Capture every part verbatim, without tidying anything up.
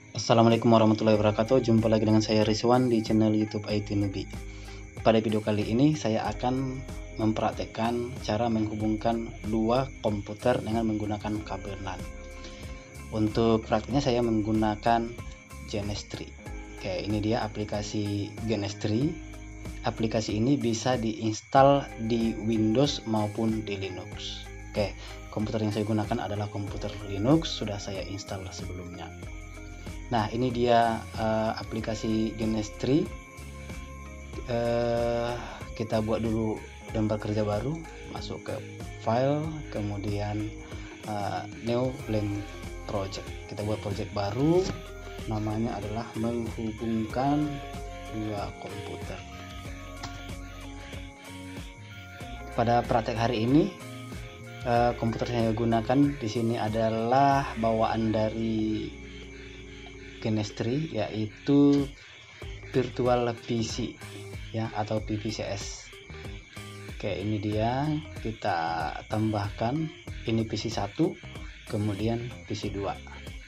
Assalamualaikum warahmatullahi wabarakatuh. Jumpa lagi dengan saya Rizwan di channel YouTube I T Newbie. Pada video kali ini saya akan mempraktekkan cara menghubungkan dua komputer dengan menggunakan kabel LAN. Untuk praktiknya saya menggunakan Genestri. Oke, ini dia aplikasi Genestri. Aplikasi ini bisa diinstal di Windows maupun di Linux. Oke, komputer yang saya gunakan adalah komputer Linux, sudah saya install sebelumnya. Nah, ini dia uh, aplikasi Genestri. Uh, kita buat dulu lembar kerja baru, masuk ke file, kemudian uh, new blank project. Kita buat project baru, namanya adalah menghubungkan dua komputer. Pada praktek hari ini, uh, komputer yang saya gunakan di sini adalah bawaan dari Genestri, yaitu virtual P C ya, atau V V C S. Oke, ini dia, kita tambahkan ini P C satu, kemudian P C dua.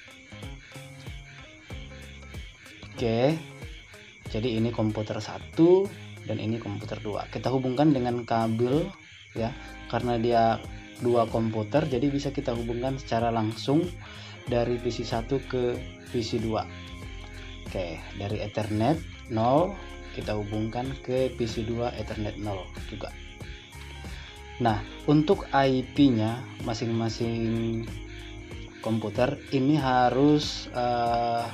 Oke, jadi ini komputer satu dan ini komputer dua. Kita hubungkan dengan kabel ya, karena dia dua komputer, jadi bisa kita hubungkan secara langsung dari P C satu ke P C dua. Oke, dari Ethernet nol kita hubungkan ke P C dua Ethernet nol juga. Nah, untuk I P-nya masing-masing komputer ini harus uh,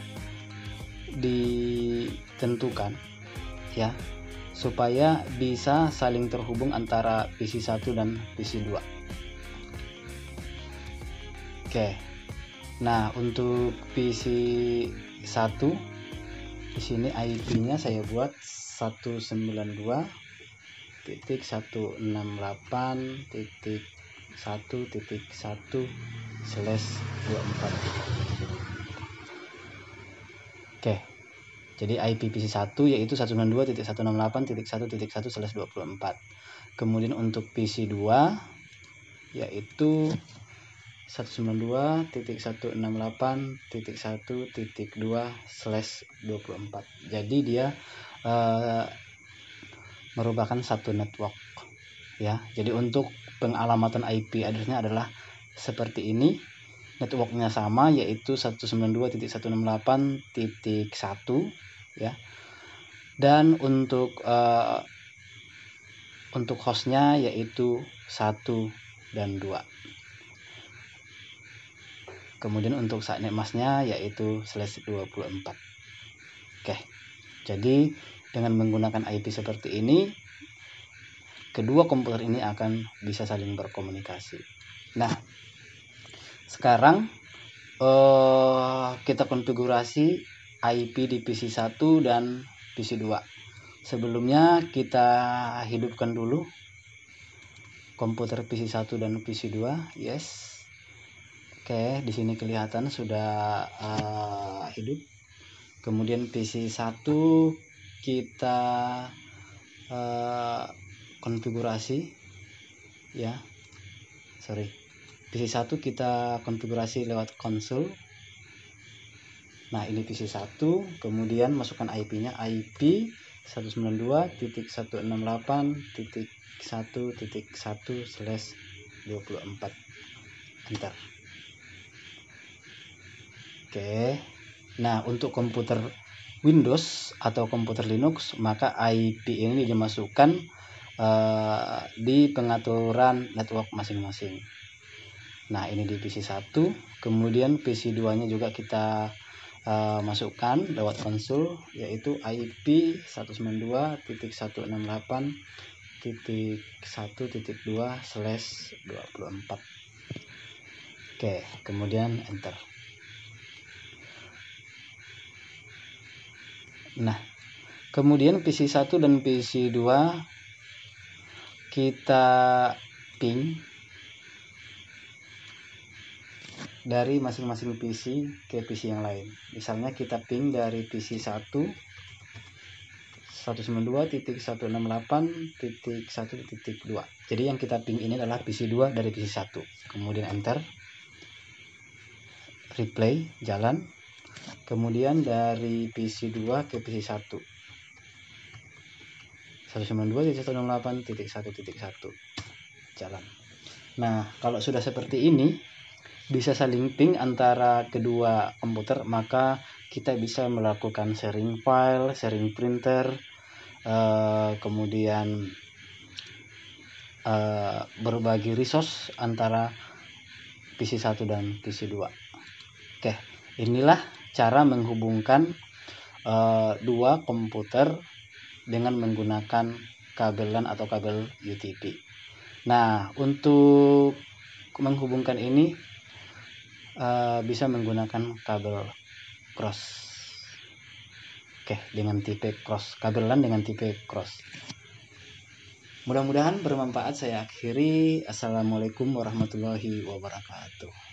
ditentukan ya, supaya bisa saling terhubung antara P C satu dan P C dua. Oke. Nah, untuk P C satu di sini I P-nya saya buat seratus sembilan puluh dua titik seratus enam puluh delapan titik satu titik satu slash dua puluh empat. Oke. Jadi I P P C satu yaitu seratus sembilan puluh dua titik seratus enam puluh delapan titik satu titik satu slash dua puluh empat. Kemudian untuk P C dua yaitu seratus sembilan puluh dua titik seratus enam puluh delapan titik satu titik dua slash dua puluh empat. Jadi dia uh, merupakan satu network ya. Jadi untuk pengalamatan I P address-nya adalah seperti ini. Networknya sama, yaitu seratus sembilan puluh dua titik seratus enam puluh delapan titik satu ya. Dan untuk uh, untuk hostnya yaitu satu dan dua. Kemudian untuk subnet masknya yaitu slash dua puluh empat. Oke, jadi dengan menggunakan I P seperti ini, kedua komputer ini akan bisa saling berkomunikasi. Nah, sekarang uh, kita konfigurasi I P di P C satu dan P C dua. Sebelumnya kita hidupkan dulu komputer P C satu dan P C dua. Yes. Oke, di sini kelihatan sudah uh, hidup. Kemudian P C satu kita uh, konfigurasi ya. Sorry. P C satu kita konfigurasi lewat konsol. Nah, ini P C satu, kemudian masukkan I P-nya, I P seratus sembilan puluh dua titik seratus enam puluh delapan titik satu titik satu slash dua puluh empat. Enter. Oke. Nah, untuk komputer Windows atau komputer Linux, maka I P ini dimasukkan uh, di pengaturan network masing-masing. Nah, ini di P C satu, kemudian P C dua-nya juga kita uh, masukkan lewat konsol, yaitu I P seratus sembilan puluh dua titik seratus enam puluh delapan titik satu titik dua slash dua puluh empat. Oke, kemudian enter. Nah, kemudian P C satu dan P C dua kita ping dari masing-masing P C ke P C yang lain. Misalnya kita ping dari P C satu seratus sembilan puluh dua titik seratus enam puluh delapan titik satu titik dua. Jadi yang kita ping ini adalah P C dua dari P C satu. Kemudian enter. Replay, jalan. kemudian dari P C dua ke P C satu seratus sembilan puluh dua titik seratus delapan titik satu titik satu jalan. Nah, kalau sudah seperti ini bisa saling ping antara kedua komputer, maka kita bisa melakukan sharing file, sharing printer, eh, kemudian eh, berbagi resource antara P C satu dan P C dua. Oke, inilah cara menghubungkan eh, dua komputer dengan menggunakan kabel LAN atau kabel U T P. Nah, untuk menghubungkan ini uh, bisa menggunakan kabel cross. Oke, dengan tipe cross, kabel LAN dengan tipe cross. Mudah-mudahan bermanfaat. Saya akhiri. Assalamualaikum warahmatullahi wabarakatuh.